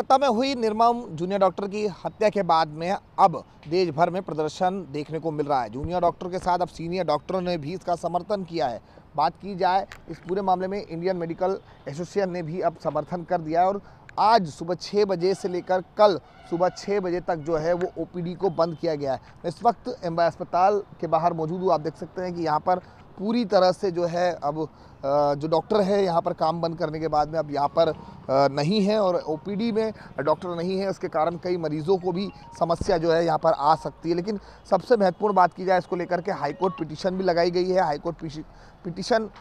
कोलकाता में हुई निर्मम जूनियर डॉक्टर की हत्या के बाद में अब देश भर में प्रदर्शन देखने को मिल रहा है। जूनियर डॉक्टर के साथ अब सीनियर डॉक्टरों ने भी इसका समर्थन किया है। बात की जाए इस पूरे मामले में, इंडियन मेडिकल एसोसिएशन ने भी अब समर्थन कर दिया है और आज सुबह 6 बजे से लेकर कल सुबह 6 बजे तक जो है वो ओपीडी को बंद किया गया है। मैं इस वक्त एमवाई अस्पताल के बाहर मौजूद हूँ। आप देख सकते हैं कि यहाँ पर पूरी तरह से जो है अब जो डॉक्टर है यहाँ पर काम बंद करने के बाद में अब यहाँ पर नहीं है और ओपीडी में डॉक्टर नहीं है। उसके कारण कई मरीजों को भी समस्या जो है यहाँ पर आ सकती है। लेकिन सबसे महत्वपूर्ण बात की जाए इसको लेकर के हाईकोर्ट पिटीशन भी लगाई गई है। हाईकोर्ट पिटीशन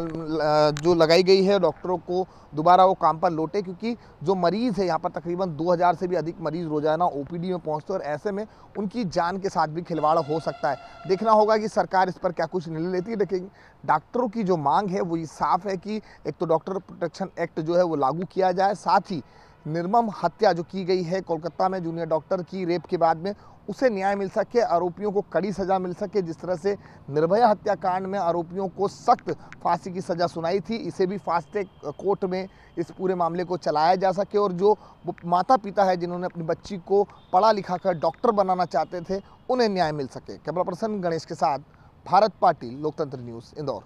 जो लगाई गई है डॉक्टरों को दोबारा वो काम पर लौटे, क्योंकि जो मरीज़ है यहाँ पर तकरीबन 2000 से भी अधिक मरीज़ रोजाना ओपीडी में पहुँचते हैं और ऐसे में उनकी जान के साथ भी खिलवाड़ हो सकता है। देखना होगा कि सरकार इस पर क्या कुछ निर्णय लेती है। लेकिन डॉक्टरों की जो मांग है वो ये साफ है कि एक तो डॉक्टर प्रोटेक्शन एक्ट जो है वो लागू किया जाए, साथ ही निर्मम हत्या जो की गई है कोलकाता में जूनियर डॉक्टर की रेप के बाद में उसे न्याय मिल सके, आरोपियों को कड़ी सज़ा मिल सके। जिस तरह से निर्भया हत्याकांड में आरोपियों को सख्त फांसी की सज़ा सुनाई थी, इसे भी फास्ट ट्रैक कोर्ट में इस पूरे मामले को चलाया जा सके और जो माता पिता है जिन्होंने अपनी बच्ची को पढ़ा लिखा कर डॉक्टर बनाना चाहते थे उन्हें न्याय मिल सके। कैमरा पर्सन गणेश के साथ भारत पाटिल, लोकतंत्र न्यूज़, इंदौर।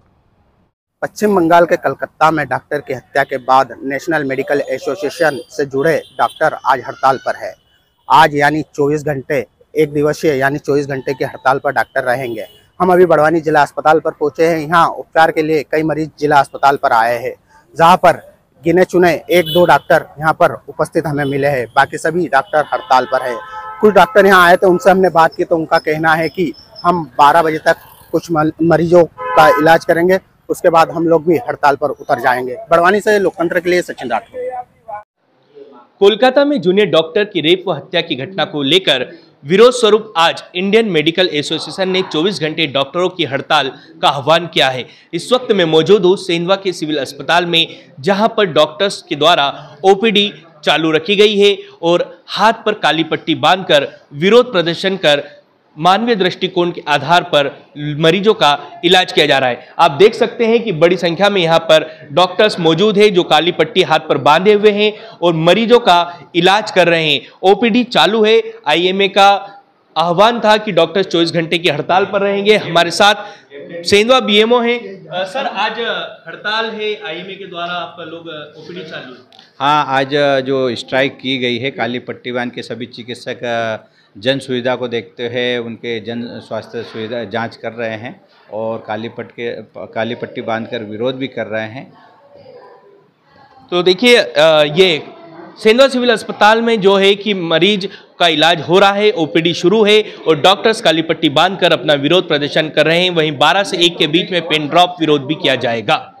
पश्चिम बंगाल के कलकत्ता में डॉक्टर की हत्या के बाद नेशनल मेडिकल एसोसिएशन से जुड़े डॉक्टर आज हड़ताल पर है। आज यानी 24 घंटे एक दिवसीय यानी 24 घंटे की हड़ताल पर डॉक्टर रहेंगे। हम अभी बड़वानी जिला अस्पताल पर पहुंचे हैं। यहाँ उपचार के लिए कई मरीज जिला अस्पताल पर आए हैं, जहां पर गिने चुने 1-2 डॉक्टर यहाँ पर उपस्थित हमें मिले हैं। बाकी सभी डॉक्टर हड़ताल पर है। कुछ डॉक्टर यहाँ आए थे, उनसे हमने बात की तो उनका कहना है कि हम 12 बजे तक कुछ मरीजों का इलाज करेंगे, उसके बाद हम लोग भी हड़ताल पर उतर जाएंगे। बड़वानी से लोकतंत्र के लिए सचिन राठौर। कोलकाता में जूनियर डॉक्टर की रेप व हत्या की घटना को लेकर विरोध स्वरूप आज इंडियन मेडिकल एसोसिएशन ने 24 घंटे डॉक्टरों की हड़ताल का आह्वान किया है। इस वक्त मैं मौजूद हूँ सेंधवा के सिविल अस्पताल में, जहां पर डॉक्टर्स के द्वारा ओपीडी चालू रखी गई है और हाथ पर काली पट्टी बांधकर विरोध प्रदर्शन कर मानवीय दृष्टिकोण के आधार पर मरीजों का इलाज किया जा रहा है। आप देख सकते हैं कि बड़ी संख्या में यहाँ पर डॉक्टर्स मौजूद हैं जो काली पट्टी हाथ पर बांधे हुए हैं और मरीजों का इलाज कर रहे हैं। ओपीडी चालू है। आईएमए का आह्वान था कि डॉक्टर्स 24 घंटे की हड़ताल पर रहेंगे। हमारे साथ सेंधवा बीएमओ हैं। सर, आज हड़ताल है आईएमए के द्वारा, आप लोग ओपीडी चालू है? हाँ, आज जो स्ट्राइक की गई है, काली पट्टी बांध के सभी चिकित्सक जन सुविधा को देखते हुए उनके जन स्वास्थ्य सुविधा जांच कर रहे हैं और काली पट्टी बांधकर विरोध भी कर रहे हैं। तो देखिए, ये सेंधवा सिविल अस्पताल में जो है कि मरीज का इलाज हो रहा है, ओपीडी शुरू है और डॉक्टर्स काली पट्टी बांधकर अपना विरोध प्रदर्शन कर रहे हैं। वहीं 12 से 1 के बीच में पेन ड्रॉप विरोध भी किया जाएगा।